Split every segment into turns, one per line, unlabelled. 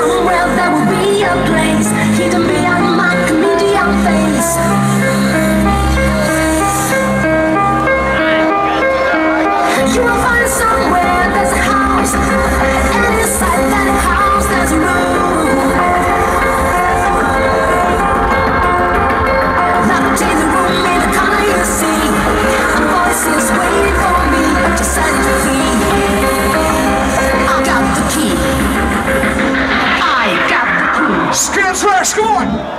somewhere there will be a place hidden behind my comedian face. You will find somewhere there's a house, and inside that house there's a room. Locked in the room in the corner you see, a voice is waiting for me to set you free. I got the key. I got the key.
Skin trash, come on!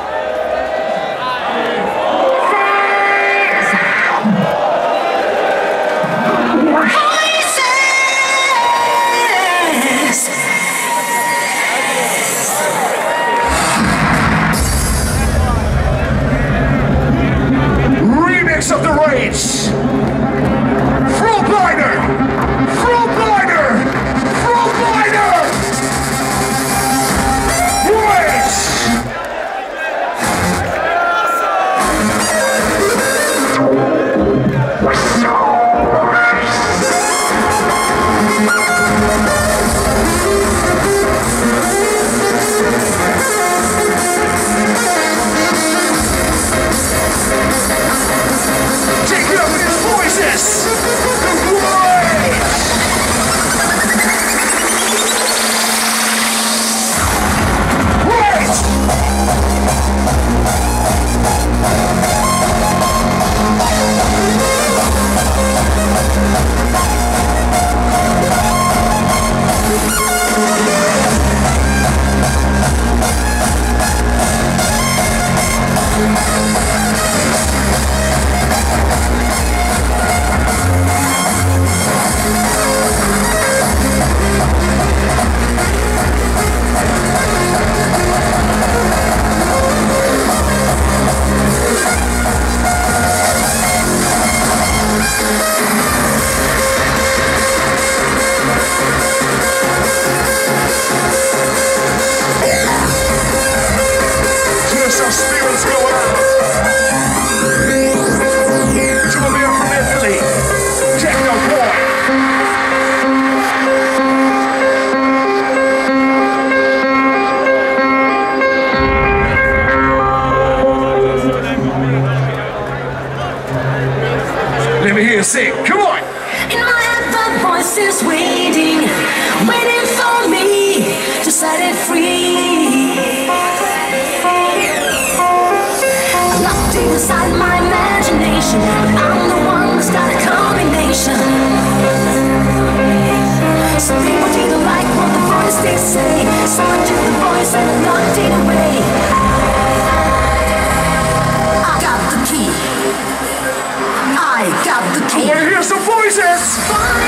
Remix of the Rage! Frontline! Take it up with his voices! Some spirits go out. Julia from Italy, Techno Boy. Let me hear you sing. Come on.
In my head, the voice is waiting for me to set it free. Inside my imagination, but I'm the one who's got a combination. Some people didn't like what the voice they say, so I took the voice and I locked it away. I got the key. I got the key.
I wanna hear some voices.